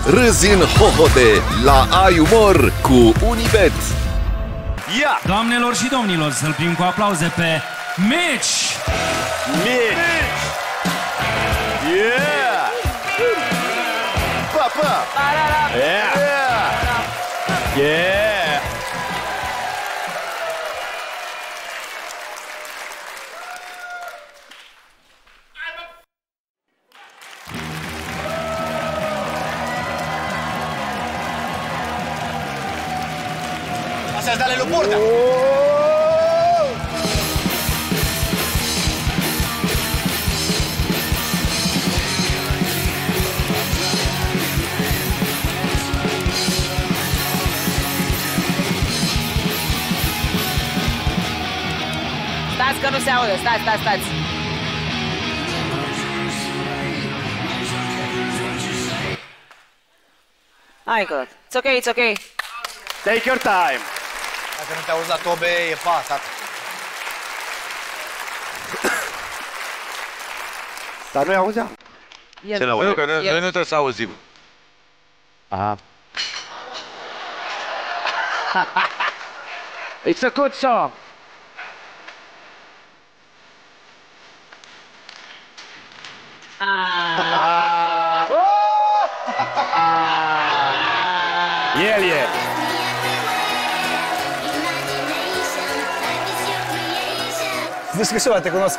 Râzi în hohode la Ai Umor cu Unibet. Ia! Doamnelor și domnilor, să-l primim cu aplauze pe Mitch! Mitch! Yeah! Pa, pa! Yeah! Yeah! Así, dale, lo porta. Stați că nu se aude, stați. Hai încă o dată. It's okay. Take your time. Dacă nu te auzi la tobe, e pasat. Dar nu-i auzea? Ce n-aude? Că noi nu trebuie să auzim. Aha. It's a good song! El e. Descrișoara, te cunosc.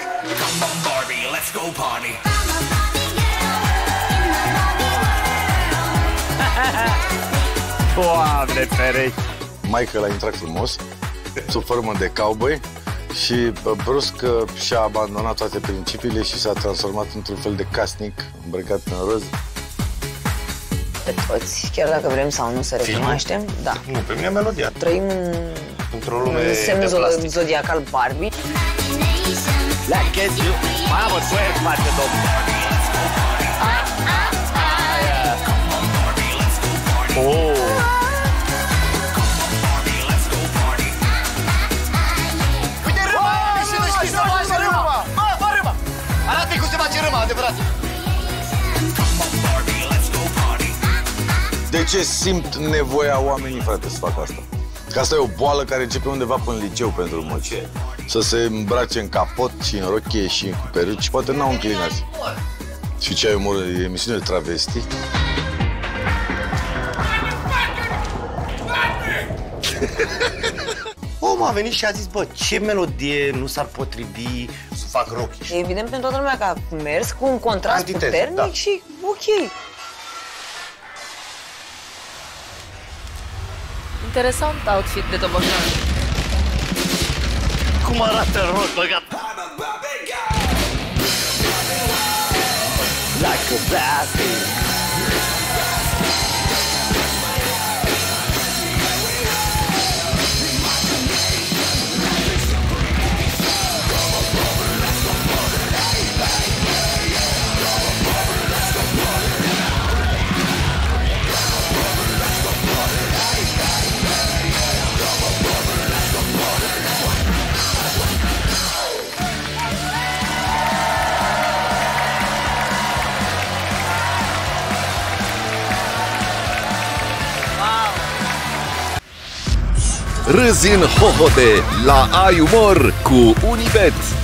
Doamne ferești! Michael a intrat frumos, sub formă de cowboy și brusc și-a abandonat toate principiile și s-a transformat într-un fel de casnic îmbrăcat în roz. Pe toți, chiar dacă vrem sau nu să recunoaștem, da. Nu, pe mine melodia. Trăim Într-o lume în semnul de plastic. zodiacal Barbie. Like it, you. Mamă, tu ești face, domnul. Oh! Uite râma! Și nu știi să faci râma! Fă râma! Arată-i cum se face râma, adevărat! De ce simt nevoia oamenii, frate, să facă asta? Că asta e o boală care începe undeva până în liceu pentru mulți. Să se îmbrace în capot și în rochie și cu peruci, poate n-au înclinați. Și ce ai umor, e emisiune de travesti. Omul a venit și a zis, bă, ce melodie nu s-ar potrivi să fac rock? E evident pentru toată lumea că a mers cu un contrast Antiteză, puternic da. și ok. Interesant outfit de tobogan. Cum arată rock, băgat? Like a plastic. Râzi în hohode la Ai Umor cu Unibet.